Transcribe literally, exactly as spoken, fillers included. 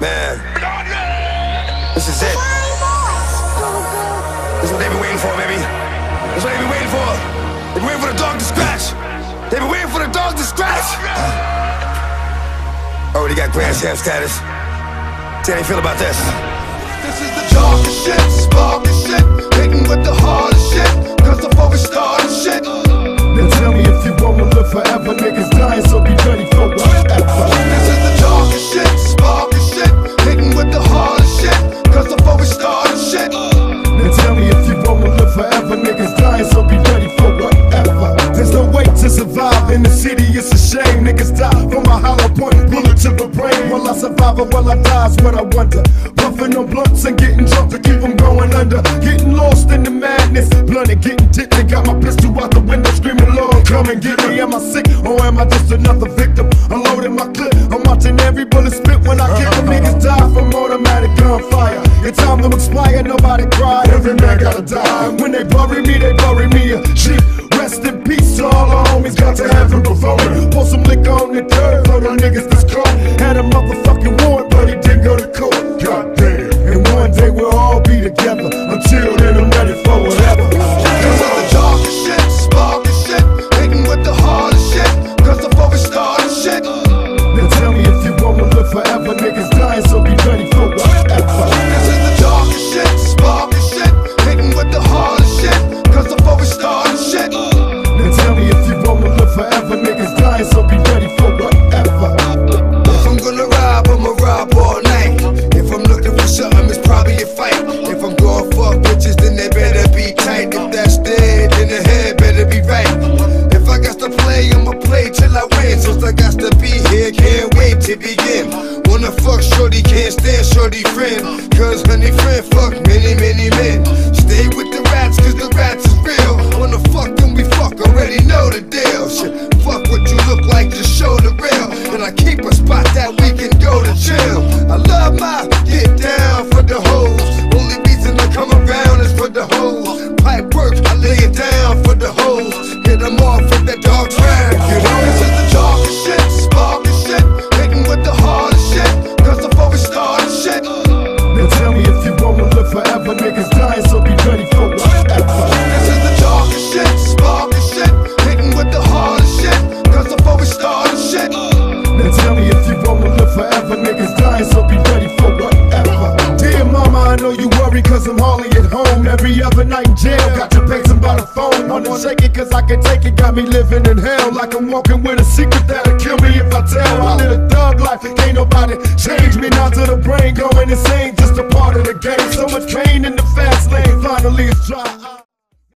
Man, this is it. This is what they've been waiting for, baby. This is what they've been waiting for. They've been waiting for the dog to scratch. They've been waiting for the dog to scratch. Already got Grand Champ status. See how you feel about this? This is the darkest shit, sparkest shit, hitting with the hardest shit, cause the focus started shit. Now tell me if you wanna live forever, niggas dying, so be ready for whatever. This is the darkest shit, sparkest shit, hitting with the hardest shit, cause the focus started shit. Now tell me if you wanna live forever, niggas dying, so be ready for whatever. There's no way to survive in the city, it's a shame. Niggas die from a hollow point, bullet to the brain. Will I survive or will I die is what I wonder. Puffing on blunts and getting drunk to keep them going under. Getting lost in the madness, blunted, getting tipped and got my pistol out the window screaming, Lord, come and get me. Am I sick or am I just another victim? Unloading my clip, I'm watching every bullet spit when I kick them. Niggas die from automatic gunfire. It's time to expire, nobody cried, every man gotta die. When they bury me, they bury me a sheep. Rest in peace to all our homies, got to heaven before me. Pour some liquor on the dirt for the niggas that's caught. Had a motherfucking warrant, but he didn't go to court. God damn. And one day we'll all be together. Until then, I'm ready for whatever. This is the darkest shit, sparkest shit, hitting with the hardest shit, cause the focus started shit. Now tell me if you wanna live forever, niggas dying, so be ready for whatever. This is the darkest shit, sparkest shit, hitting with the hardest shit, cause the focus started shit. Now tell me if you wanna live forever, niggas dying, so be ready for whatever. If I'm gonna rob, I'ma rob all night. If I'm looking for something, it's probably a fight. If I'm going fuck bitches, then they better be tight. If that's dead, then the head better be right. If I got to play, I'ma play till I win. Since I got to be here, can't wait to begin. Wanna fuck shorty, can't stand shorty friend. Cause honey friend fuck many, many men. Stay with the rats, cause the rats is real. Wanna fuck them, we fuck, already know the deal. Shit, fuck what you look like, just show the real. And I keep a spot that we can go to chill. I love my get down for the hoes. Only reason I come around is for the hoes. Pipe work, I lay it down for the hoes. Hit them off with that dog track. You know, this is the darkest shit, sparkest shit, hitting with the hardest shit, cause the focus started shit. Now tell me if you wanna live forever, niggas dying, so be ready for whatever. This is the darkest shit, sparkest shit, hitting with the hardest shit, cause the focus started shit. Now tell me if you wanna live forever, niggas dying, so be ready for whatever. Dear mama, I know you worry cause I'm hardly at home. Every other night in jail, got to pay some by the phone. Wanna shake it cause I can take it, got me living in hell. Like I'm walking with a secret that'll kill me if I tell. I live a thug life, can't nobody change me. Now to the brain going insane, just a part of the game. So much pain in the fast lane, finally it's dry.